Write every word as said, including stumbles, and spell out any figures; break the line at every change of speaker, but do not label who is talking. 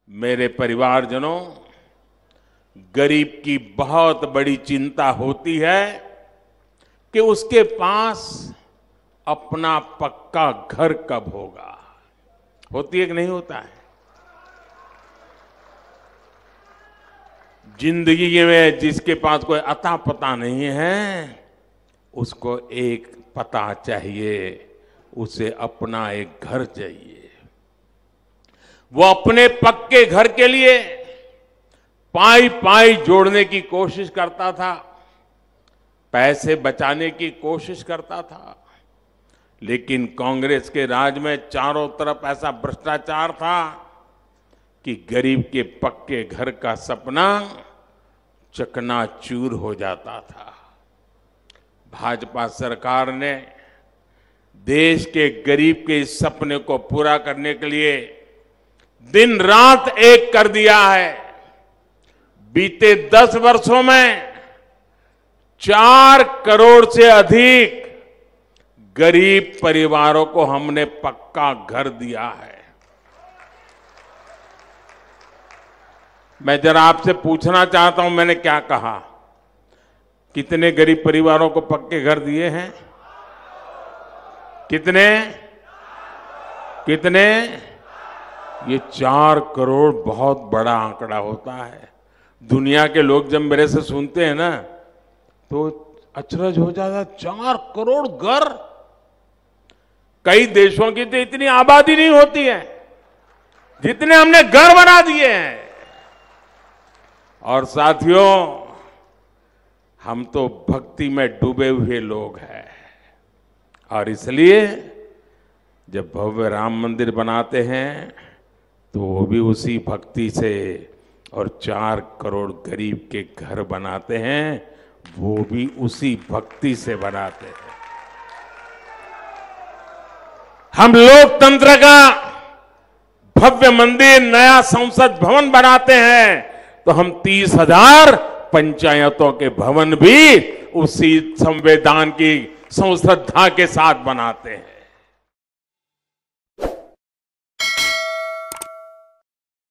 मेरे परिवारजनों, गरीब की बहुत बड़ी चिंता होती है कि उसके पास अपना पक्का घर कब होगा। होती है कि नहीं होता है? जिंदगी में जिसके पास कोई अता पता नहीं है, उसको एक पता चाहिए, उसे अपना एक घर चाहिए। वो अपने पक्के घर के लिए पाई पाई जोड़ने की कोशिश करता था, पैसे बचाने की कोशिश करता था, लेकिन कांग्रेस के राज में चारों तरफ ऐसा भ्रष्टाचार था कि गरीब के पक्के घर का सपना चकनाचूर हो जाता था। भाजपा सरकार ने देश के गरीब के इस सपने को पूरा करने के लिए दिन रात एक कर दिया है। बीते दस वर्षों में चार करोड़ से अधिक गरीब परिवारों को हमने पक्का घर दिया है। मैं जरा आपसे पूछना चाहता हूं, मैंने क्या कहा? कितने गरीब परिवारों को पक्के घर दिए हैं? कितने कितने ये चार करोड़ बहुत बड़ा आंकड़ा होता है। दुनिया के लोग जब मेरे से सुनते हैं ना, तो अचरज हो जाता। चार करोड़ घर! कई देशों की तो इतनी आबादी नहीं होती है जितने हमने घर बना दिए हैं। और साथियों, हम तो भक्ति में डूबे हुए लोग हैं, और इसलिए जब भव्य राम मंदिर बनाते हैं तो वो भी उसी भक्ति से, और चार करोड़ गरीब के घर बनाते हैं वो भी उसी भक्ति से बनाते हैं। हम लोकतंत्र का भव्य मंदिर, नया संसद भवन बनाते हैं तो हम तीस हजार पंचायतों के भवन भी उसी संविधान की संश्रद्धा के साथ बनाते हैं।